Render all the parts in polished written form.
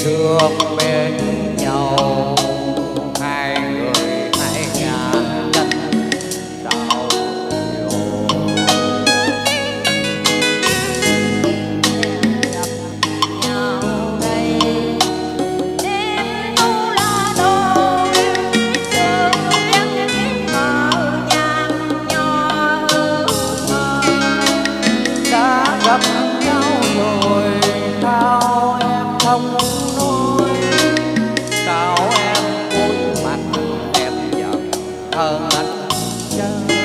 thương bên nhau, hai người hai ngàn chân đau nhiều. Gặp nhau đây đêm tu lo đôi, sương trắng biết mờ nhang nho hương mơ. Đã gặp nhau rồi sao em không nói, sao em cúi mặt em giận hơn anh chơi.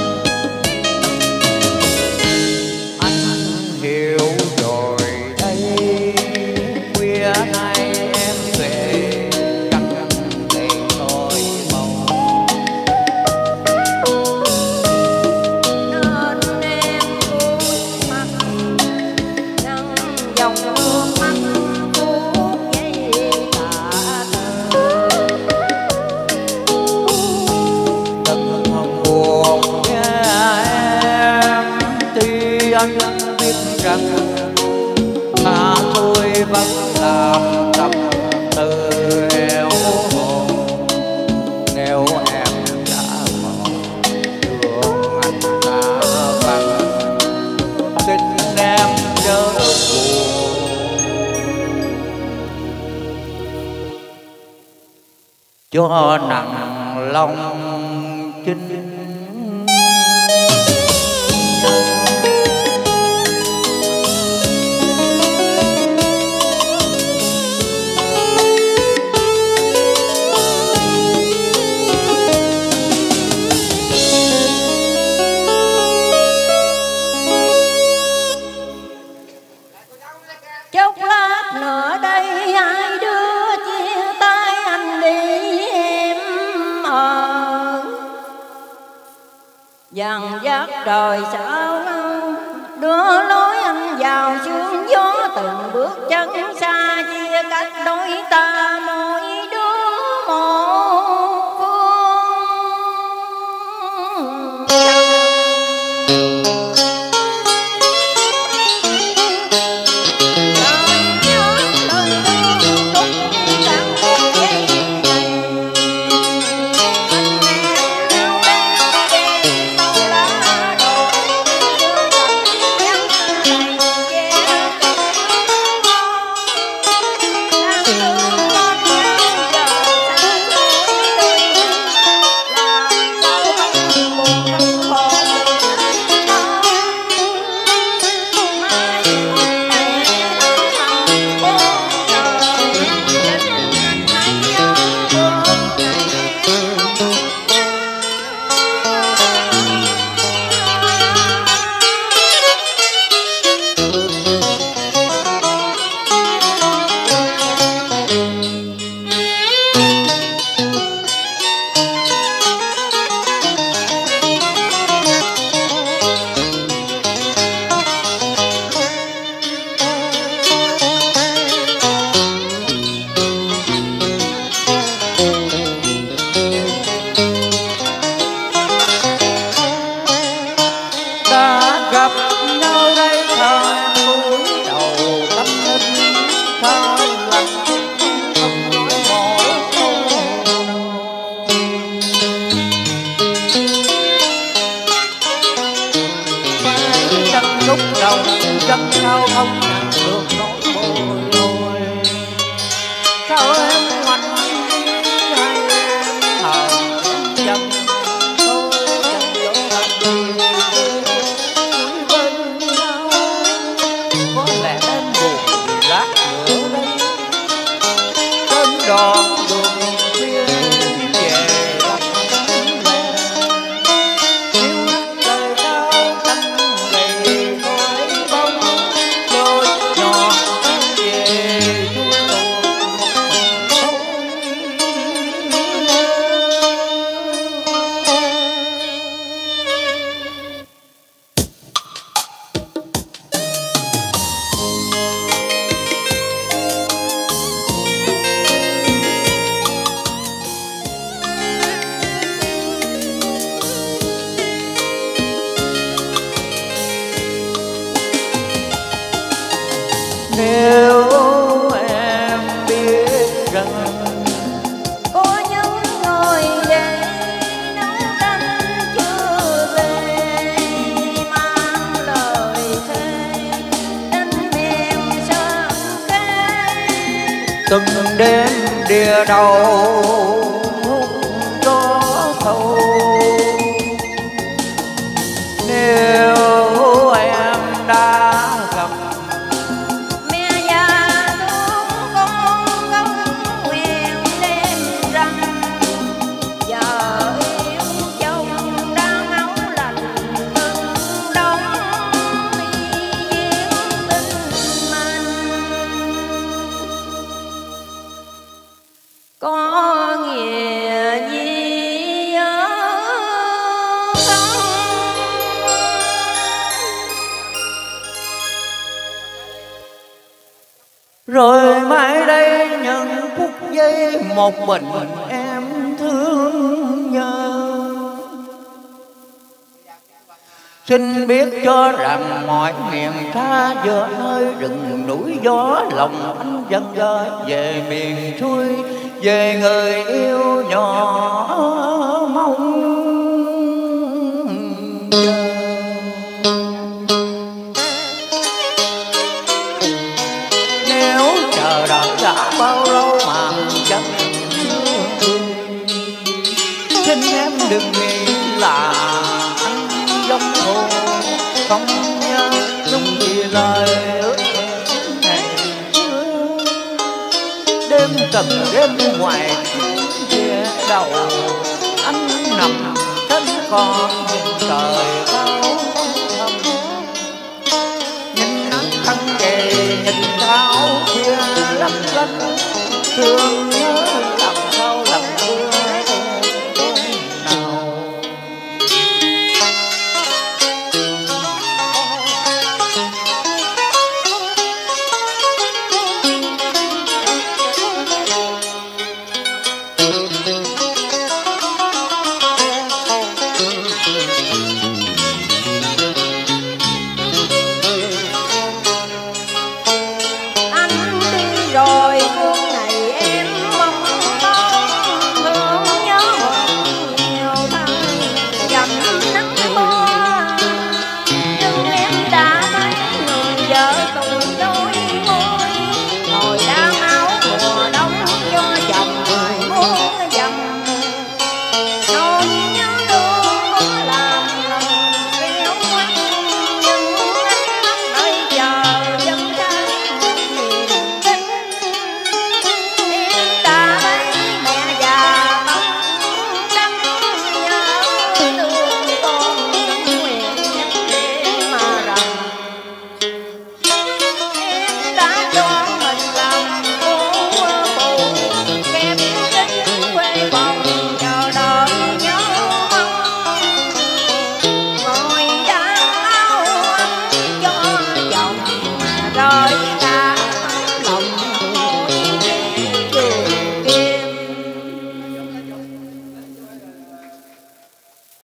Anh hiểu rồi đây, khuya nay em về căng để tôi mong, Nên em cúi mặt nâng dòng nước mắt phút giây tạ từ. đừng hòng buồn nghe em, tuy anh biết rằng mà tôi vẫn làm tâm tư eo hồn. Nếu em đã mòn đường anh đã bằng, xin em chớ buồn. Cho nặng lòng chinh Chốc lát nữa đây hai đứa chia tay, anh đi em ở dằn vắt trời sao đưa lối anh vào sương gió, từng bước chân xa chia cách đôi ta mỗi đứa một phương. gặp nhau đây sao em cúi đầu tâm linh, sao em lặng không nói một câu nào. Phải chăng lúc đầu chân sao không nhận được nỗi bồi hồi, sao em ngoảnh hay em hờn chân tôi chẳng dỗ thành bên nhau. Có lẽ em buồn vì lát nữa đây từng đêm đìa đầu hút gió sâu. Nếu em đã gặp mẹ già thương con ngóng nguyện đêm rằng giờ yêu chồng đang áo lạnh từng đóng mi duyên tình mình có nghĩa gì không. rồi mãi đây những phút giây một mình em thương nhớ. Xin biết cho rằng mọi miền xa giữa nơi rừng núi gió, lòng anh dần dời về miền xuôi, về người yêu nhỏ mong chờ. Nếu chờ đợi đã bao lâu mà chẳng xin em đừng nghĩ là anh giống hồ không nhớ đúng vì lời ước hẹn ngày xưa. Đêm từng đêm ngoài phía đầu anh nằm trên con nhìn trời cao thầm, nhìn nắng thăng về nhìn tháo kia lấp lánh thương nhớ